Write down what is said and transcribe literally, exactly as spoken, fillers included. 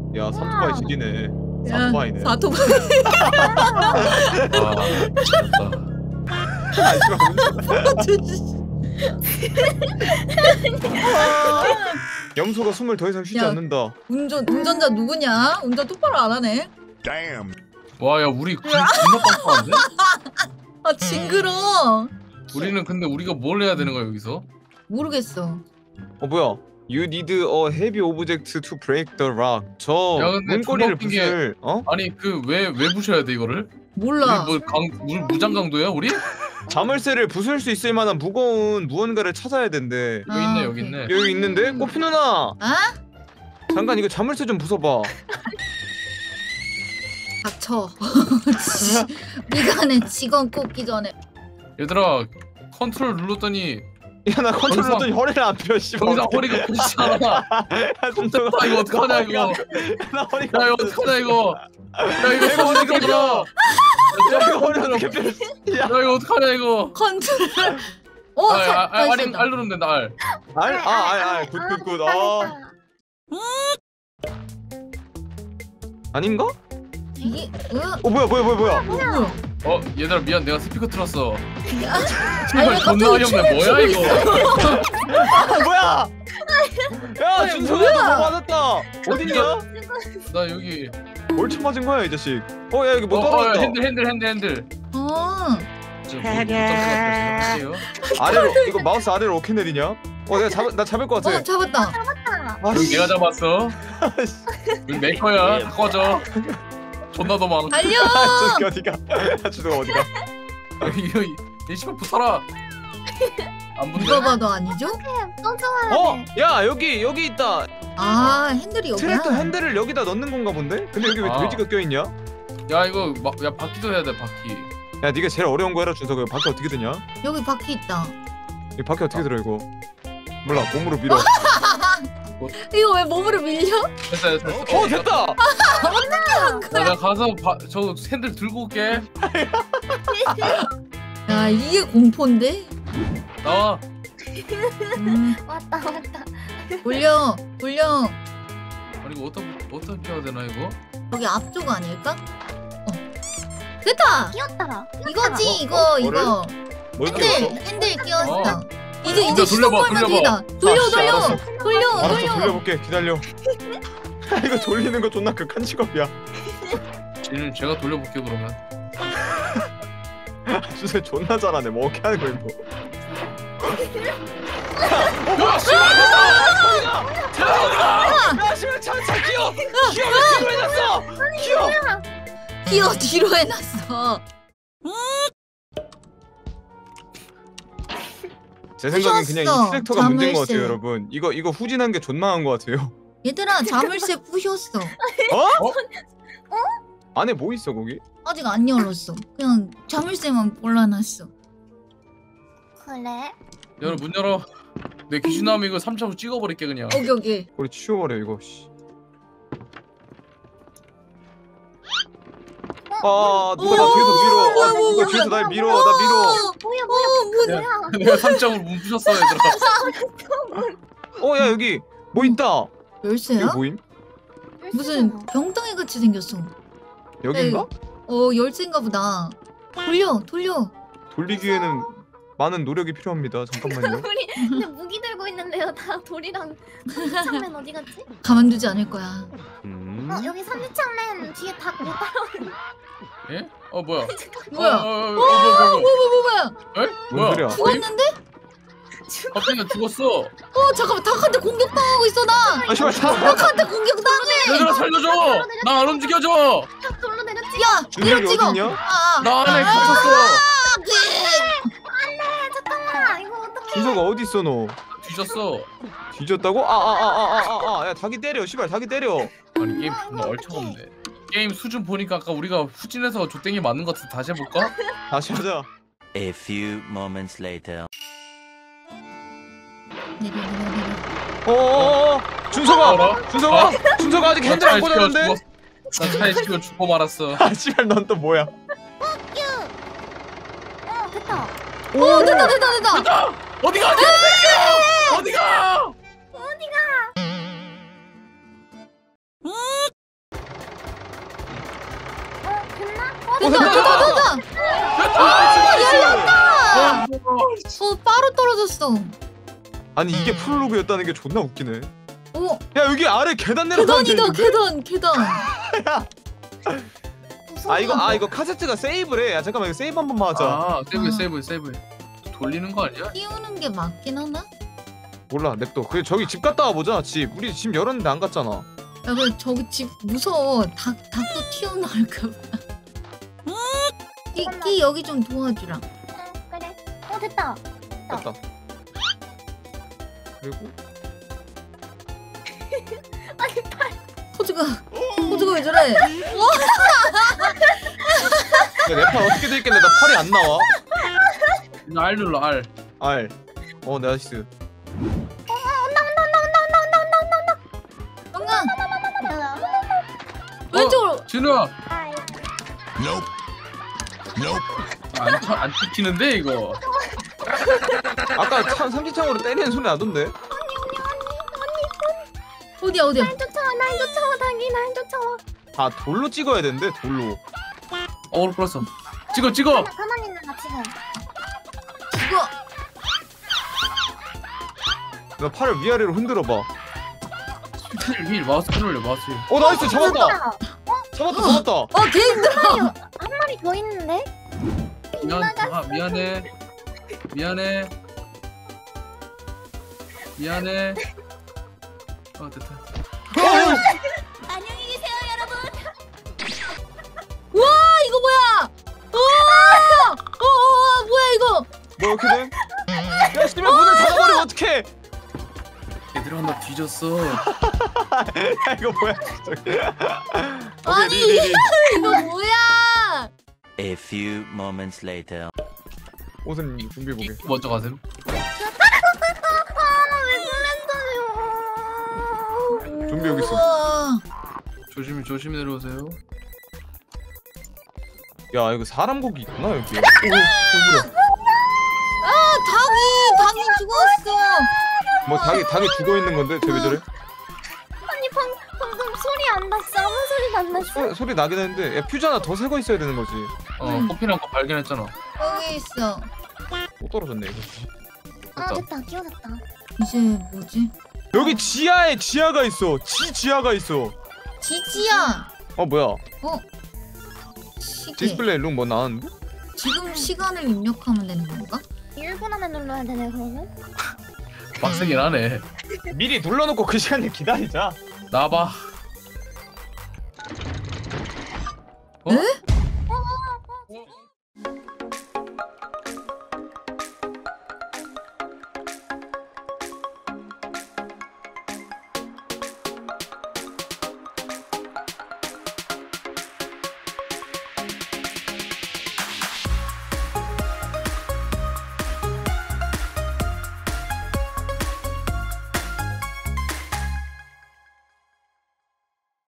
야 삼토바이 지리네. 야, 사토바이네. 사토바이. 아 미쳤다. 염소가 숨을 더 이상 쉬지 야. 않는다. 운전 운전자 누구냐? 운전 똑바로 안 하네. 와 야 우리 그 존나 빡빡한데? 아 징그러. 우리는 근데 우리가 뭘 해야 되는 거야 여기서? 모르겠어. 어 뭐야? You need a heavy object to break the rock. 저 야, 근데 문고리를 존나 웃긴 게- 부술. 어? 아니 그 왜 왜 부셔야 돼 이거를? 몰라. 우리 뭐강 무장강도야 우리? 자물쇠를 부술 수 있을 만한 무거운 무언가를 찾아야 된대. 여기 아, 있네 여기 오케이. 있네. 여기 있는데? 꼬피 누나! 아? 잠깐 이거 자물쇠 좀 부숴봐. 닥쳐. 미간에 직원 꼽기 전에. 얘들아 컨트롤 눌렀더니 야 나 컨트롤 거기서- 했더니 허리를 안 펴. 씨발. 거기서 어떡해. 허리가 부딪히잖아. 야, 좀 더- 아 이거 어떡하냐 이거. 나 허리가 야 이거 어떡하냐 이거. 야 이거 내가 어떻게 어떻게 펴? 야 이거 허리 어떻게 펴? 야 야 이거 어떡하냐 이거. 컨트롤. 오, 아, 살, 아, 아, 살, 알, 살, 알 누르면 된다 알. 알? 아, 알, 알. 굿, 굿, 굿. 아. 아닌가? 이게, 으, 어, 뭐야, 뭐야, 뭐야, 뭐야. 뭐야? 어 얘들아 미안 내가 스피커 틀었어. 아니, 정말 존나 갑자기 어이없네 뭐야 이거. 아, 뭐야? 야, 준석아, 너뭐 맞았다. 어딨냐? 나 여기. 얼추 맞은 거야, 이 자식. 어, 야, 여기 뭐 어, 어, 떨어졌다. 핸들 핸들 핸들 핸들. 어, 지금 뭐, 뭐 떨어졌다 아래로, 이거 마우스 아래로 어떻게 내리냐? 어, 내가 잡, 나 잡을 것 같아. 어, 잡았다. 아, 여기 씨. 내가 잡았어. 여기 내 거야. 꺼져. 존나 도망. 달려! 아, 저기 어디가? 야, 준석아, 어디가? 여기 여기 이 씨발 부숴라. 안 누가 붙네. 봐도 아니죠? 어, 야, 여기, 여기 있다. 아, 핸들이 여기야. 트랙터 핸들을 여기다 넣는 건가 본데? 근데 여기 왜 아. 돼지가 껴있냐? 야 이거 막 야 바퀴도 해야 돼 바퀴. 야, 네가 제일 어려운 거 해라, 준석아. 바퀴 어떻게 드냐? 여기 바퀴 있다. 이 바퀴 어떻게 들어, 이거? 몰라, 몸으로 밀어. 이거 왜 몸으로 밀려? 됐다 됐다. 어, 됐다! 야, 나 가서 바, 저 핸들 들고 올게. 야, 이게 공포인데? 나와. 음, 왔다 왔다. 돌려, 돌려. 아니 이거 어떻게 어떻게 해야 되나 이거? 여기 앞쪽 아닐까? 어. 됐다! 끼었다라. 이거지, 어, 이거, 어, 이거. 뭘 핸들, 끼웠어? 핸들 끼웠어. 어. 이제, 진짜 이제 시동 돌려봐, 걸면 돌려봐. 되다. 돌려, 아, 씨, 돌려. 알았어. 돌려, 알았어, 돌려. 돌려볼게. 기다려. 이거 돌리는 거 존나 극한 직업이야. 지금 제가 돌려볼게 그러면. 주세 존나 잘하네. 뭐 어떻게 하는 거야 이거? 야 씨발 야, 씨발 차차 기어. 기어 왜 뒤로 해놨어? 기어. 기어 뒤로 해놨어. 제 생각엔 그냥 부셨어, 이 트랙터가 문제인 것 자물쇠. 같아요, 여러분. 이거 이거 후진한 게 존나한 것 같아요. 얘들아, 자물쇠 부셨어. 어? 안에 뭐 있어 거기? 아직 안 열었어. 그냥 자물쇠만 골라놨어. 그래? 열어 문 열어. 내 귀신 나오면 이거 삼 차로 찍어버릴게 그냥. 오케이, 오케이. 우리 치워버려 이거. 씨. 아 누가 나 뒤에서 밀어. 아 누가 뒤에서 날 밀어. 나 밀어. 뭐야 어, 뭐야 문. 뭐야? 내가 삼 장으로 문 부셨어 얘들아. 어 야 여기 뭐 있다. 열쇠야? 이거 뭐임? 무슨 병덩이 같이 생겼어. 여긴가? 어, 열쇠인가 보다. 돌려, 돌려. 돌리기에는 많은 노력이 필요합니다. 잠깐만요. 우리 근데 무기 들고 있는데요. 다 돌이랑 삼지창맨 어디 갔지? 가만두지 않을 거야. 음. 어 여기 삼지창맨 뒤에 닭못 따라오는. 예? 어 뭐야? 뭐야? 어, 어, 어, 어, 어, 뭐, 뭐야 뭐야 뭐, 뭐, 뭐야? 에? 뭔 뭐야? 소리야? 죽었는데? 갑자기 나 죽었어. 어, 잠깐만. 닭한테 공격당하고 있어, 나. 아 씨발 사. 닭한테 공격당해. 얘들아 살려줘. 나 안 움직여줘. 닭 돌로 내렸지. 야, 준석이 이거 찍어. 어딨냐? 아, 나 안에 갇혔어. 안돼 잠깐만 이거 어떡해. 준석아 어디 있어 너? 뒤졌어. 뒤졌다고? 아 아 아 아 아 아 야 닭이 때려. 씨발 닭이 때려. 아니 게임 존나 얼척없네. 게임 수준 보니까 아까 우리가 후진해서 조땡이 맞는 것 같아. 다시 해볼까? 다시 하자. A few moments later. 내려, 내려, 내려. 어어어 준석아. 어라? 준석아. 준석아 아직 핸들 안 나 차에 꽂았는데? 치여 죽었- 나 차에 치고 죽고 말았어. 아 씨발 넌 또 뭐야? 어 됐다. 오, 됐다, 됐다, 됐다. 어디가? 개새끼야! 어디가? 된다 된다 된다. 아 열렸다. 어 바로 떨어졌어. 아니 이게 프롤로그였다는 게 존나 웃기네. 오 야 여기 아래 계단 내려가면 계단이다 되는데? 계단 계단. 아 이거 아 이거 카세트가 세이브래. 야 잠깐만 이거 세이브 한 번만 하자. 아 세이브 아. 세이브 세이브. 돌리는 거 아니야? 띄우는 게 맞긴 하나? 몰라 냅둬. 그래 저기 집 갔다 와보자. 집 우리 집 열었는데 안 갔잖아. 야 근데 저기 집 무서워. 닭 닭도 튀어나올까 봐. 끼, 끼 여기 좀 도와주라. 응, 그래. 어 됐다. 됐다. 그리고 아니 팔. 호주가 호주가 왜 저래? 내팔 어떻게 돼 있길래 나 팔이 안 나와? 알 눌러 알. 알. 어 나이스. 영광 왼쪽으로. 진우야. 아이. 안, 쳐- 안 찍히는데 이거. 아까 참 삼지창으로 때리는 소리 나던데? 어디야 어디야? 날 쫓아와 날 쫓아와 당이 날 쫓아와. 아 돌로 찍어야 되는데 돌로. 어그로 끌었어. 찍어 찍어. 가만히 있는 나 지금. 죽어. 나 팔을 위아래로 흔들어봐. 휠, 휠 마우스 휠 올려 마우스 휠. 어 나이스 잡았다. 아, 잡았다 잡았다. 어개 힘들어. 한 마리 더 있는데? 미안 아 미안해. 미안해. 미안해. 어 됐다. 안녕히 계세요 여러분. 와 이거 뭐야? 와! 어, 어, 어 뭐야 이거? 뭐 이렇게 돼? 야 씨발 문을 닫아버리면 어떡해? 얘들아 나 뒤졌어. 야 이거 뭐야? 저기. 아니 오케이, 리, 리, 리. 이거 뭐야? A few moments later. 옷은 준비해보게. 먼저 가셈. 준비 여기 있어. 우와. 조심히 조심히 내려오세요. 야 이거 사람 고기 있구나 여기. 오, 오, 뭐야? 아 닭이 닭이 죽었어. 뭐 닭이 닭이 죽어 있는 건데 쟤 왜 저래? 아니 방, 방금 소리 안 났어. 아무 소리도 안 났어. 소, 소리 나긴 했는데 야 퓨즈 하나 더 새거 있어야 되는 거지. 어 음. 커피랑 거 발견했잖아. 여기 있어. 또 떨어졌네 이거. 아 됐다. 됐다 끼워졌다. 이제 뭐지? 여기 지하에 지하가 있어. 지 지하가 있어. 지지야. 어 뭐야? 시계. 디스플레이 룩 뭐 나왔는데? 지금 시간을 입력하면 되는 건가? 일 분 안에 눌러야 되네 그러면. 빡세긴 하네. 미리 눌러놓고 그 시간을 기다리자. 나봐. 어? 에? 어?